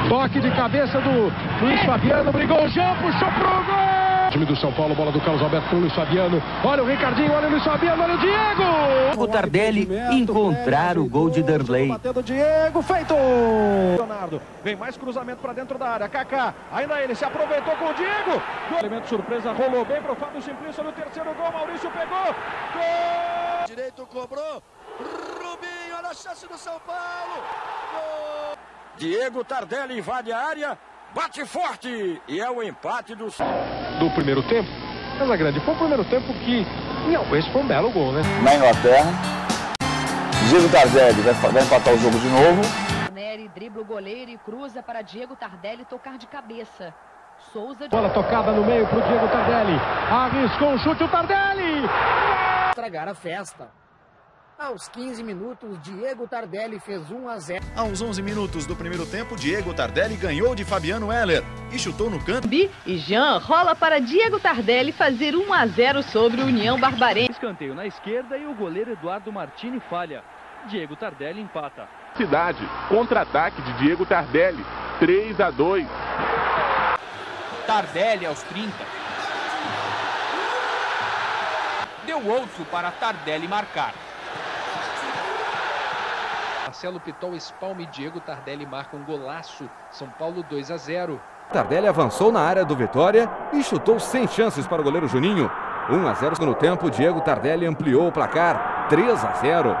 Toque de cabeça do Luiz Fabiano, brigou o Jean, puxou pro gol! Time do São Paulo, bola do Carlos Alberto pro Luiz Fabiano. Olha o Ricardinho, olha o Luiz Fabiano, olha o Diego! O Tardelli encontrar o gol de Darley. Bateu do Diego, feito! Leonardo, vem mais cruzamento para dentro da área. Kaká, ainda ele se aproveitou com o Diego. Elemento surpresa, rolou bem pro Fábio Simplício no terceiro gol. Maurício pegou. Gol! Direito cobrou. Rubinho, olha a chance do São Paulo. Gol! Diego Tardelli invade a área. Bate forte e é o empate do primeiro tempo. Casagrande, foi o primeiro tempo que esse foi um belo gol, né? Na Inglaterra, Diego Tardelli vai empatar o jogo de novo. Neri dribla o goleiro e cruza para Diego Tardelli tocar de cabeça. Souza. Bola tocada no meio pro Diego Tardelli. Arriscou um chute o Tardelli. Estragar a festa. Aos 15 minutos, Diego Tardelli fez 1-0. Aos 11 minutos do primeiro tempo, Diego Tardelli ganhou de Fabiano Heller e chutou no canto. E Jean rola para Diego Tardelli fazer 1-0 sobre o União Barbarense. Escanteio na esquerda e o goleiro Eduardo Martini falha. Diego Tardelli empata. Cidade, contra-ataque de Diego Tardelli, 3-2. Tardelli aos 30. Deu outro para Tardelli marcar. Marcelo Pitol espalma e Diego Tardelli marca um golaço. São Paulo 2-0. Tardelli avançou na área do Vitória e chutou sem chances para o goleiro Juninho. 1-0 no tempo, Diego Tardelli ampliou o placar, 3-0.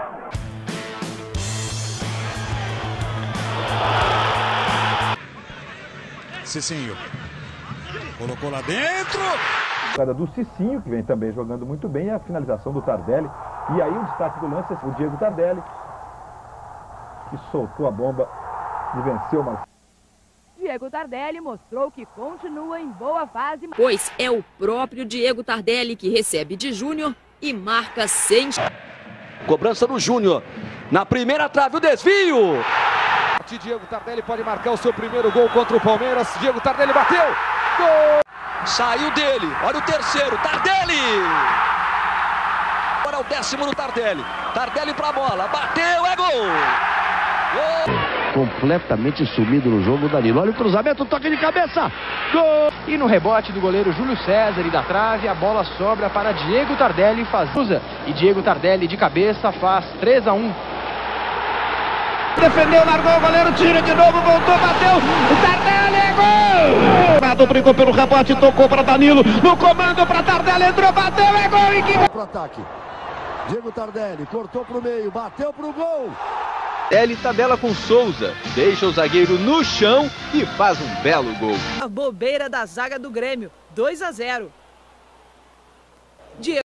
Cicinho colocou lá dentro. Do Cicinho, que vem também jogando muito bem, e a finalização do Tardelli. E aí o destaque do lance é o Diego Tardelli, que soltou a bomba e venceu uma... Diego Tardelli mostrou que continua em boa fase. Pois é o próprio Diego Tardelli que recebe de Júnior e marca sem... Cobrança do Júnior. Na primeira trave o desvio. Diego Tardelli pode marcar o seu primeiro gol contra o Palmeiras. Diego Tardelli bateu. Gol! Saiu dele. Olha o terceiro. Tardelli. Agora é o 10º no Tardelli. Tardelli pra bola. Bateu. É gol. Completamente sumido no jogo, Danilo. Olha o cruzamento, toque de cabeça. Gol! E no rebote do goleiro Júlio César e da trave, a bola sobra para Diego Tardelli fazer. E Diego Tardelli de cabeça faz 3-1. Defendeu, largou o goleiro, tira de novo, voltou, bateu. O Tardelli é gol! Nado brincou pelo rebote, tocou para Danilo. No comando para Tardelli, entrou, bateu, é gol! E que... Pro ataque. Diego Tardelli cortou pro meio, bateu pro gol. Ele tabela com Souza, deixa o zagueiro no chão e faz um belo gol. A bobeira da zaga do Grêmio, 2-0.